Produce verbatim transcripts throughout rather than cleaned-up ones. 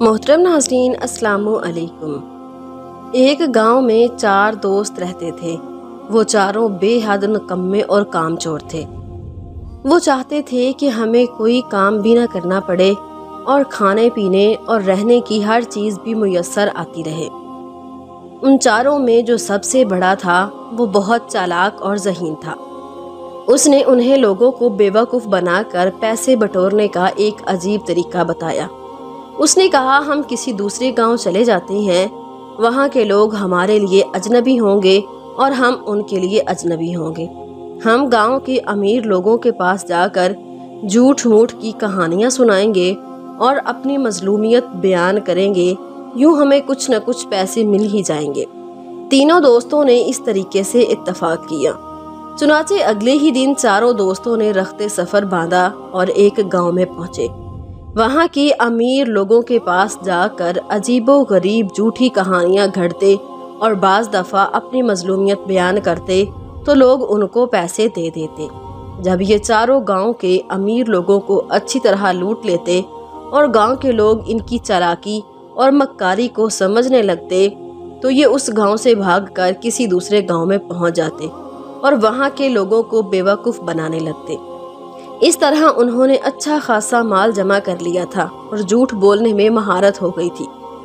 मोहतरम नाज़रीन, अस्सलाम वालेकुम। एक गांव में चार दोस्त रहते थे। वो चारों बेहद निकम्मे और कामचोर थे। वो चाहते थे कि हमें कोई काम भी ना करना पड़े और खाने पीने और रहने की हर चीज़ भी मुयस्सर आती रहे। उन चारों में जो सबसे बड़ा था वो बहुत चालाक और ज़हीन था। उसने उन्हें लोगों को बेवकूफ़ बनाकर पैसे बटोरने का एक अजीब तरीका बताया। उसने कहा, हम किसी दूसरे गांव चले जाते हैं, वहाँ के लोग हमारे लिए अजनबी होंगे और हम उनके लिए अजनबी होंगे। हम गांव के अमीर लोगों के पास जाकर झूठ मूठ की कहानियाँ सुनाएंगे और अपनी मजलूमियत बयान करेंगे। यूँ हमें कुछ न कुछ पैसे मिल ही जाएंगे। तीनों दोस्तों ने इस तरीके से इत्तफाक किया। चुनाचे अगले ही दिन चारों दोस्तों ने रख्ते सफ़र बांधा और एक गांव में पहुँचे। वहाँ के अमीर लोगों के पास जाकर अजीबो गरीब झूठी कहानियाँ घड़ते और बाज़ दफ़ा अपनी मजलूमियत बयान करते तो लोग उनको पैसे दे देते। जब ये चारों गांव के अमीर लोगों को अच्छी तरह लूट लेते और गांव के लोग इनकी चालाकी और मक्कारी को समझने लगते तो ये उस गांव से भागकर किसी दूसरे गांव में पहुंच जाते और वहाँ के लोगों को बेवकूफ़ बनाने लगते। इस तरह उन्होंने अच्छा खासा माल जमा कर लिया था और झूठ बोलने में महारत हो गई थी।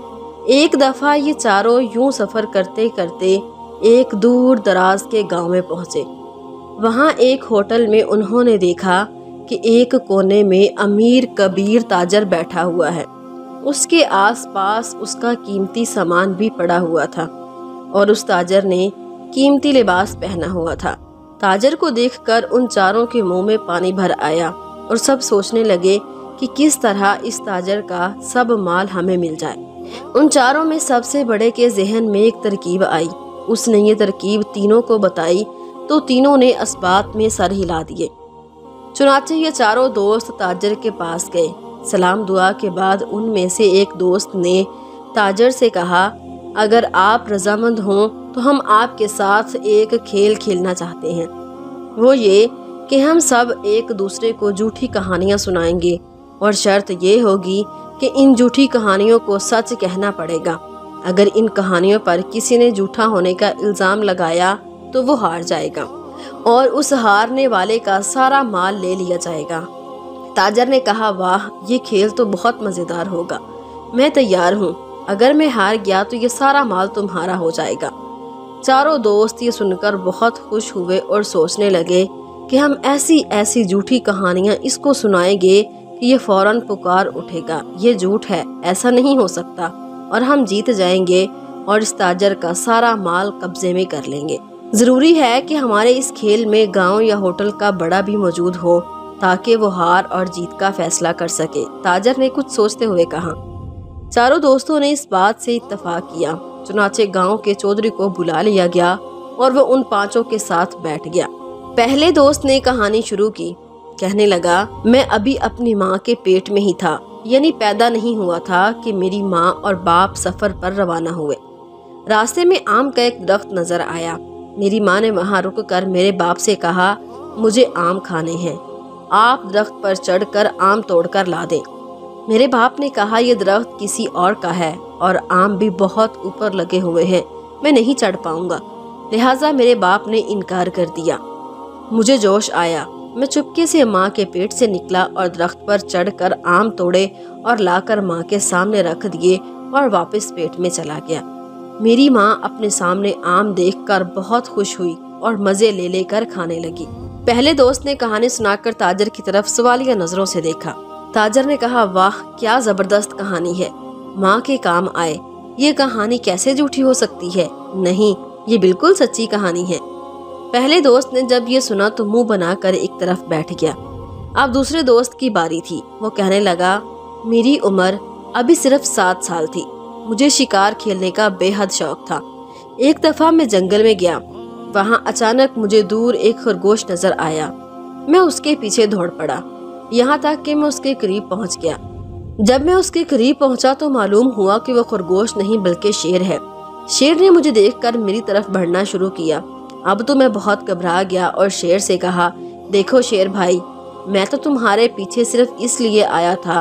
एक दफ़ा ये चारों यूं सफ़र करते करते एक दूर दराज के गांव में पहुँचे। वहाँ एक होटल में उन्होंने देखा कि एक कोने में अमीर कबीर ताजर बैठा हुआ है। उसके आसपास उसका कीमती सामान भी पड़ा हुआ था और उस ताजर ने कीमती लिबास पहना हुआ था। ताजर को देखकर उन चारों के मुंह में पानी भर आया और सब सोचने लगे कि किस तरह इस ताजर का सब माल हमें मिल जाए। उन चारों में सबसे बड़े के जहन में एक तरकीब आई। उसने ये तरकीब तीनों को बताई तो तीनों ने इस बात में सर हिला दिए। चुनाचे ये चारों दोस्त ताजर के पास गए। सलाम दुआ के बाद उनमें से एक दोस्त ने ताजर से कहा, अगर आप रजामंद हों तो हम आपके साथ एक खेल खेलना चाहते हैं। वो ये कि हम सब एक दूसरे को झूठी कहानियाँ सुनाएंगे और शर्त ये होगी कि इन झूठी कहानियों को सच कहना पड़ेगा। अगर इन कहानियों पर किसी ने झूठा होने का इल्ज़ाम लगाया तो वो हार जाएगा और उस हारने वाले का सारा माल ले लिया जाएगा। ताजर ने कहा, वाह, ये खेल तो बहुत मज़ेदार होगा, मैं तैयार हूँ। अगर मैं हार गया तो ये सारा माल तुम्हारा हो जाएगा। चारों दोस्त ये सुनकर बहुत खुश हुए और सोचने लगे कि हम ऐसी ऐसी झूठी कहानियाँ इसको सुनाएंगे कि ये फौरन पुकार उठेगा, ये झूठ है, ऐसा नहीं हो सकता, और हम जीत जाएंगे और इस ताजर का सारा माल कब्जे में कर लेंगे। ज़रूरी है कि हमारे इस खेल में गांव या होटल का बड़ा भी मौजूद हो ताकि वो हार और जीत का फैसला कर सके। ताजर ने कुछ सोचते हुए कहा। चारों दोस्तों ने इस बात से इत्तफाक किया। चुनाचे गांव के चौधरी को बुला लिया गया और वो उन पांचों के साथ बैठ गया। पहले दोस्त ने कहानी शुरू की। कहने लगा, मैं अभी अपनी माँ के पेट में ही था, यानी पैदा नहीं हुआ था कि मेरी माँ और बाप सफ़र पर रवाना हुए। रास्ते में आम का एक दरख्त नज़र आया। मेरी माँ ने वहाँ रुक कर मेरे बाप से कहा, मुझे आम खाने हैं, आप दरख्त पर चढ़कर आम तोड़कर ला दें। मेरे बाप ने कहा, यह दरख्त किसी और का है और आम भी बहुत ऊपर लगे हुए हैं, मैं नहीं चढ़ पाऊंगा। लिहाजा मेरे बाप ने इनकार कर दिया। मुझे जोश आया। मैं चुपके से माँ के पेट से निकला और दरख्त पर चढ़कर आम तोड़े और लाकर माँ के सामने रख दिए और वापस पेट में चला गया। मेरी माँ अपने सामने आम देखकर बहुत खुश हुई और मज़े ले लेकर खाने लगी। पहले दोस्त ने कहानी सुनाकर ताजर की तरफ सवालिया नज़रों से देखा। ताजर ने कहा, वाह, क्या ज़बरदस्त कहानी है, माँ के काम आए। ये कहानी कैसे झूठी हो सकती है? नहीं, ये बिल्कुल सच्ची कहानी है। पहले दोस्त ने जब ये सुना तो मुंह बनाकर एक तरफ बैठ गया। अब दूसरे दोस्त की बारी थी। वो कहने लगा, मेरी उम्र अभी सिर्फ सात साल थी। मुझे शिकार खेलने का बेहद शौक था। एक दफ़ा मैं जंगल में गया। वहाँ अचानक मुझे दूर एक खरगोश नज़र आया। मैं उसके पीछे दौड़ पड़ा, यहाँ तक कि मैं उसके करीब पहुँच गया। जब मैं उसके करीब पहुँचा तो मालूम हुआ कि वो खरगोश नहीं बल्कि शेर है। शेर ने मुझे देखकर मेरी तरफ बढ़ना शुरू किया। अब तो मैं बहुत घबरा गया और शेर से कहा, देखो शेर भाई, मैं तो तुम्हारे पीछे सिर्फ इसलिए आया था,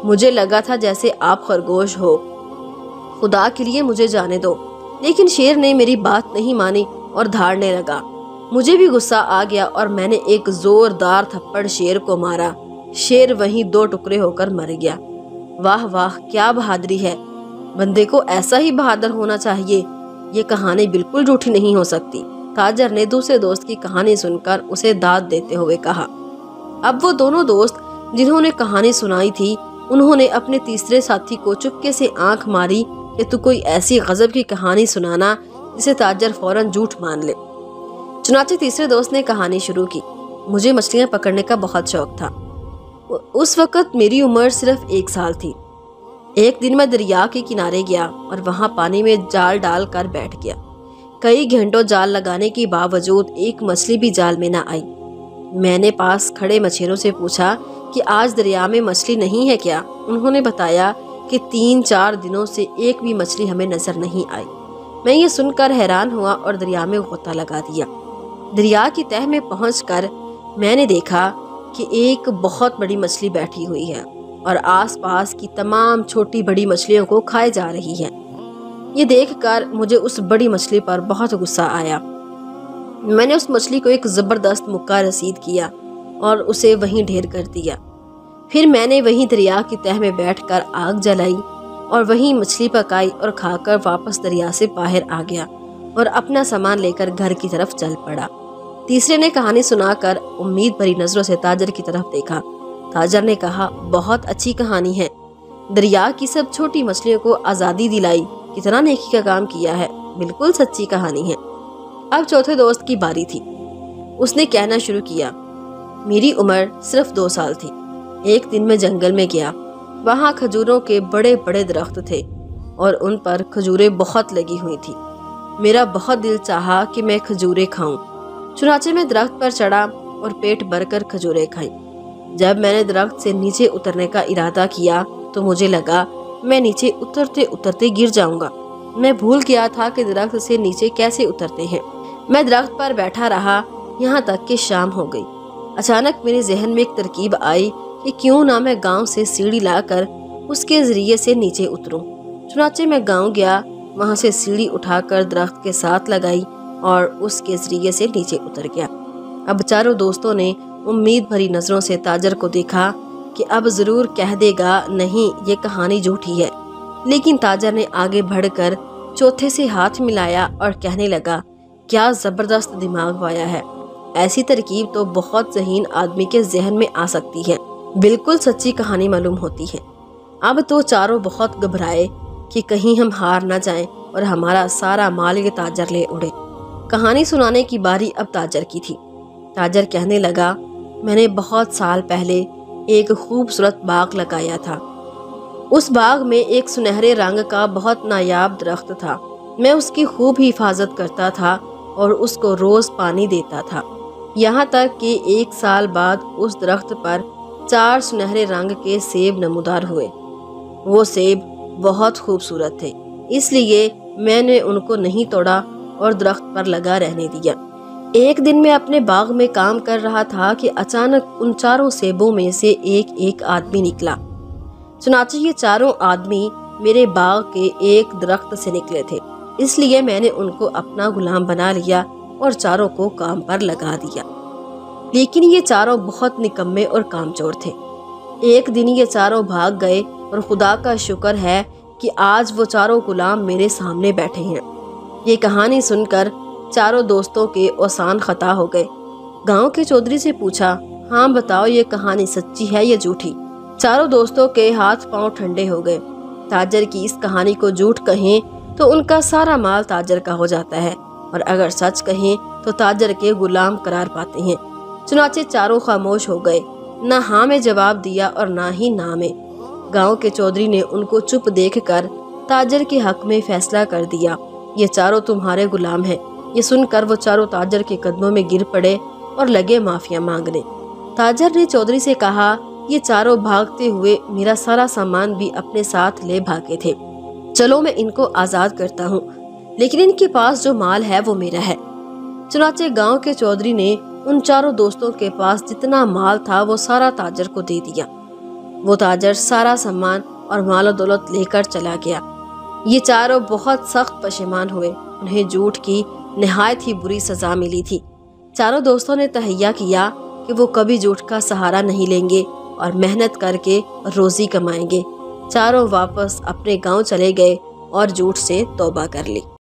مجھے لگا تھا جیسے آپ خرگوش ہو، خدا کے لیے مجھے جانے دو۔ لیکن شیر نے میری بات نہیں مانی اور دھاڑنے لگا۔ مجھے بھی غصہ آ گیا اور میں نے ایک زوردار تھپڑ شیر کو مارا۔ شیر وہیں دو ٹکڑے ہو کر مر گیا۔ واہ واہ، کیا بہادری ہے! بندے کو ایسا ہی بہادر ہونا چاہیے۔ یہ کہانی بالکل جھوٹی نہیں ہو سکتی۔ تاجر نے دوسرے دوست کی کہانی سن کر اسے داد دیتے ہوئے کہا۔ اب وہ دونوں دوست جنہوں نے کہانی سنائی تھی، انہوں نے اپنے تیسرے ساتھی کو چپکے سے آنکھ ماری کہ تو کوئی ایسی غضب کی کہانی سنانا جسے تاجر فوراً جھوٹ مان لے۔ چنانچہ تیسرے دوست نے کہانی شروع کی۔ مجھے مچھلیاں پکڑنے کا بہت شوق تھا۔ اس وقت میری عمر صرف ایک سال تھی۔ ایک دن میں دریا کے کنارے گیا اور وہاں پانی میں جال ڈال کر بیٹھ گیا۔ کئی گھنٹوں جال لگانے کے باوجود ایک مچھلی بھی جال میں نہ آئی۔ میں نے پاس کھڑے مچھیروں سے پوچھا کہ آج دریا میں مچھلی نہیں ہے کیا؟ انہوں نے بتایا کہ تین چار دنوں سے ایک بھی مچھلی ہمیں نظر نہیں آئی۔ میں یہ سن کر حیران ہوا اور دریا میں غوطہ لگا دیا۔ دریا کی تہہ میں پہنچ کر میں نے دیکھا کہ ایک بہت بڑی مچھلی بیٹھی ہوئی ہے اور آس پاس کی تمام چھوٹی بڑی مچھلیوں کو کھائے جا رہی ہے۔ یہ دیکھ کر مجھے اس بڑی مچھلی پر بہت غصہ آیا۔ میں نے اس مچھلی کو ایک زبردست مکہ رسید کیا اور اسے وہیں ڈھیر کر دیا۔ پھر میں نے وہیں دریا کی تہہ میں بیٹھ کر آگ جلائی اور وہیں مچھلی پکائی اور کھا کر واپس دریا سے باہر آ گیا اور اپنا سامان لے کر گھر کی طرف چل پڑا۔ تیسرے نے کہانی سنا کر امید بھری نظروں سے تاجر کی طرف دیکھا۔ تاجر نے کہا، بہت اچھی کہانی ہے۔ دریا کی سب چھوٹی مچھلیوں کو آزادی دلائی، کتنا نیکی کا کام کیا ہے، بالکل سچی کہانی ہے۔ اب چوتھے دوست کی باری تھی۔ اس نے کہنا شروع کیا، میری عمر صرف دو سال تھی۔ ایک دن میں جنگل میں گیا۔ وہاں کھجوروں کے بڑے بڑے درخت تھے اور ان پر کھجوریں بہت لگی ہوئی تھی۔ میرا بہت دل چاہا کہ میں کھجوریں کھاؤں، چنانچہ میں درخت پر چڑھا اور پیٹ بھر کر کھجوریں کھائیں۔ جب میں نے درخت سے نیچے اترنے کا ارادہ کیا تو مجھے لگا میں نیچے اترتے اترتے گر جاؤں گا۔ میں بھول گیا تھا کہ درخت سے نیچے کیسے اترتے ہیں۔ میں درخت پر بیٹھا رہا یہاں تک کہ شام ہو گئی۔ اچانک میرے ذہن میں ایک ترکیب آئی کہ کیوں نہ میں گاؤں سے سیڑھی لا کر اس کے ذریعے سے نیچے اتروں۔ چنانچہ میں گاؤں گیا، وہاں سے سیڑھی اٹھا کر درخت کے ساتھ لگائی اور اس کے ذریعے سے نیچے اتر گیا۔ اب چاروں دوستوں نے امید بھری نظروں سے تاجر کو دیکھا کہ اب ضرور کہہ دے گا نہیں یہ کہانی جھوٹی ہے، لیکن تاجر نے آگے بڑھ کر چوتھے سے ہاتھ ملایا اور کہنے لگا، کیا زبردست دماغ وایا ہے، ایسی ترکیب تو بہت ذہین آدمی کے ذہن میں آ سکتی ہے، بالکل سچی کہانی معلوم ہوتی ہے۔ اب تو چاروں بہت گھبرائے کہ کہیں ہم ہار نہ جائیں اور ہمارا سارا مال یہ تاجر لے اڑے۔ کہانی سنانے کی باری اب تاجر کی تھی۔ تاجر کہنے لگا، میں نے بہت سال پہلے ایک خوبصورت باغ لگایا تھا۔ اس باغ میں ایک سنہرے رنگ کا بہت نایاب درخت تھا۔ میں اس کی خوب حفاظت کرتا تھا اور اس کو روز پانی دیتا تھا، یہاں تک کہ ایک سال بعد اس درخت پر چار سنہرے رنگ کے سیب نمودار ہوئے۔ وہ سیب بہت خوبصورت تھے، اس لیے میں نے ان کو نہیں توڑا اور درخت پر لگا رہنے دیا۔ ایک دن میں اپنے باغ میں کام کر رہا تھا کہ اچانک ان چاروں سیبوں میں سے ایک ایک آدمی نکلا۔ چنانچہ یہ چاروں آدمی میرے باغ کے ایک درخت سے نکلے تھے، اس لیے میں نے ان کو اپنا غلام بنا لیا اور چاروں کو کام پر لگا دیا۔ لیکن یہ چاروں بہت نکمے اور کامچور تھے۔ ایک دن یہ چاروں بھاگ گئے اور خدا کا شکر ہے کہ آج وہ چاروں غلام میرے سامنے بیٹھے ہیں۔ یہ کہانی سن کر چاروں دوستوں کے اوسان خطا ہو گئے۔ گاؤں کے چودھری سے پوچھا، ہاں بتاؤ یہ کہانی سچی ہے یا جھوٹی؟ چاروں دوستوں کے ہاتھ پاؤں ٹھنڈے ہو گئے۔ تاجر کی اس کہانی کو جھوٹ کہیں تو ان کا سارا مال تاجر کا ہو جاتا ہے، اور اگر سچ کہیں تو تاجر کے غلام قرار پاتے ہیں۔ چنانچہ چاروں خاموش ہو گئے، نہ ہاں میں جواب دیا اور نہ ہی نہ میں۔ گاؤں کے چودھری نے ان کو چپ دیکھ کر تاجر کے حق میں فیصلہ کر دیا، یہ چاروں تمہارے غلام ہیں۔ یہ سن کر وہ چاروں تاجر کے قدموں میں گر پڑے اور لگے معافیا مانگنے۔ تاجر نے چودھری سے کہا، یہ چاروں بھاگتے ہوئے میرا سارا سامان بھی اپنے ساتھ لے بھاگے تھے، چلو میں ان کو آزاد کرتا ہوں، لیکن ان کے پاس جو مال ہے وہ میرا ہے۔ چنانچہ گاؤں کے چودھری نے ان چاروں دوستوں کے پاس جتنا مال تھا وہ سارا تاجر کو دے دیا۔ وہ تاجر سارا سامان اور مال و دولت لے کر چلا گیا۔ یہ چاروں بہت سخت پشیمان ہوئے، انہیں جھوٹ کی نہایت ہی بری سزا ملی تھی۔ چاروں دوستوں نے تہیہ کیا کہ وہ کبھی جھوٹ کا سہارا نہیں لیں گے اور محنت کر کے روزی کمائیں گے۔ چاروں واپس اپنے گاؤں چلے گئے اور جھوٹ سے توبہ کر لی۔